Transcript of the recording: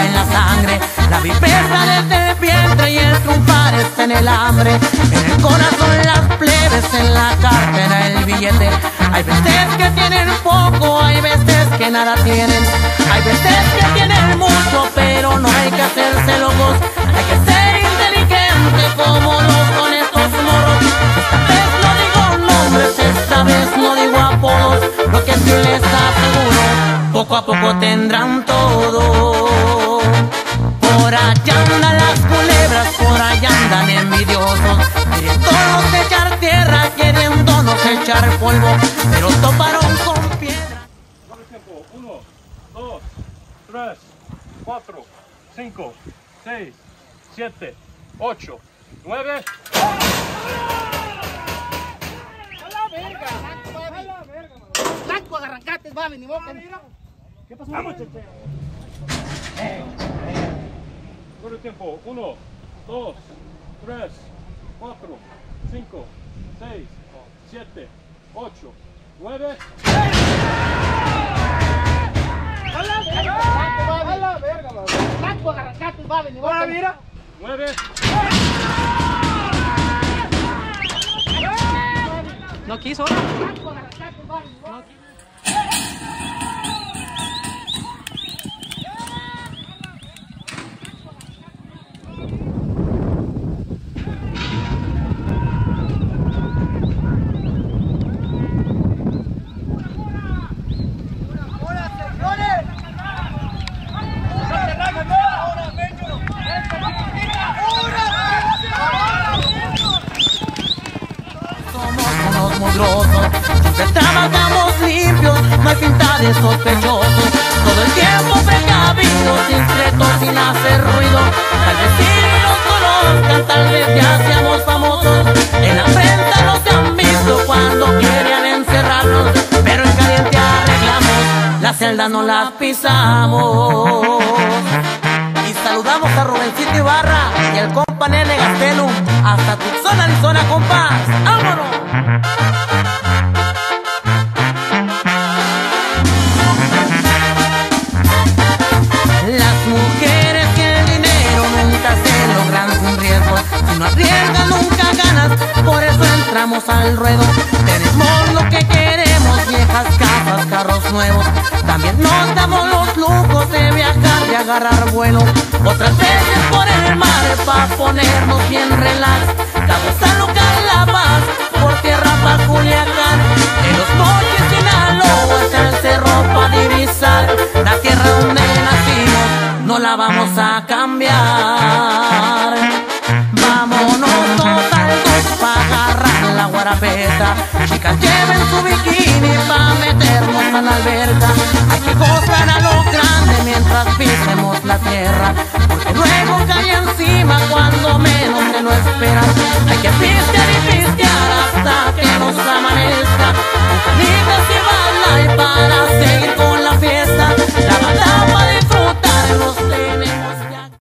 está en la sangre, la viveza desde el vientre y el triunfar está en el hambre. En el corazón las plebes, en la cartera el billete. Hay veces que tienen poco, hay veces que nada tienen. Hay veces que tienen mucho, pero no hay que hacerse locos. Hay que ser inteligente como los honestos morros. Esta vez no digo nombres, esta vez no digo apodos. Lo que sí les aseguro, poco a poco tendrán todo. Por allá andan las culebras, por allá andan envidiosos, queriéndonos echar tierra, queriéndonos echar polvo, pero toparon con piedra. ¿Cuánto tiempo? 1, 2, 3, 4, 5, 6, 7, 8, 9. ¡A la verga! ¡A la verga! ¡Blanco, arrancaste, va, ni boca! ¿Qué pasó? ¡Vamos, Cheche! ¿Cuánto tiempo? 1, 2, 3, 4, 5, 6, 7, 8, 9. ¡A la verga! ¡A la verga! ¡Blanco, arrancaste, va, ni boca! ¡Mira! 9. No quiso. ¡Blanco, arrancaste, va, ni boca! Siempre trabajamos limpios, no hay pinta de sospechosos. Todo el tiempo precavidos, discretos, sin hacer ruido. Tal vez sí nos conozcan, tal vez ya seamos famosos. En la prensa nos han visto cuando querían encerrarnos, pero en caliente arreglamos, la celda no la pisamos. Y saludamos a Rubencito Ibarra y el compa Nene Gastelum, hasta Tucson, Arizona, compas. ¡Vámonos! Las mujeres que el dinero nunca se logran sin riesgo. Si no arriesgas nunca ganas, por eso entramos al ruedo. Tenemos lo que queremos, viejas casas, carros nuevos. También nos damos los lujos de viajar, de agarrar vuelo. Otras veces por el mar, pa' ponernos bien relax. Cabo San Lucas, La Paz, por tierra pa' Culiacán. En los montes Sinaloa está el cerro pa' divisar. La tierra donde nacimos no la vamos a cambiar. Vámonos todos al dos pa' agarrar la guarapeta. Chicas lleven su bikini pa' meternos a la alberca. Hay que gozar a lo grande mientras pisemos la tierra, porque